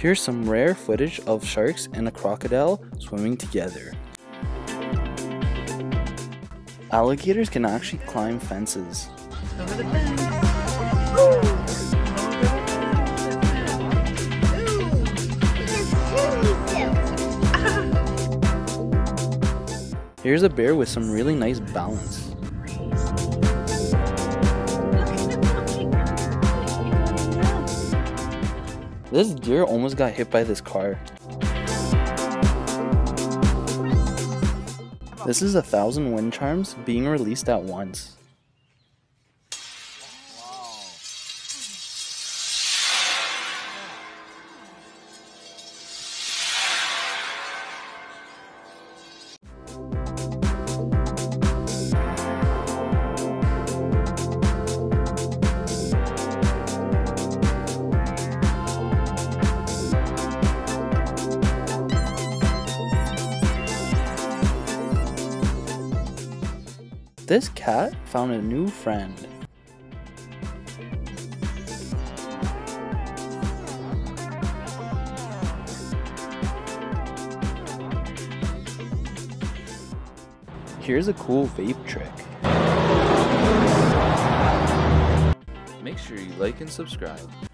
Here's some rare footage of sharks and a crocodile swimming together. Alligators can actually climb fences. Over the fence. Here's a bear with some really nice balance. This deer almost got hit by this car. This is 1,000 wind charms being released at once. This cat found a new friend. Here's a cool vape trick. Make sure you like and subscribe.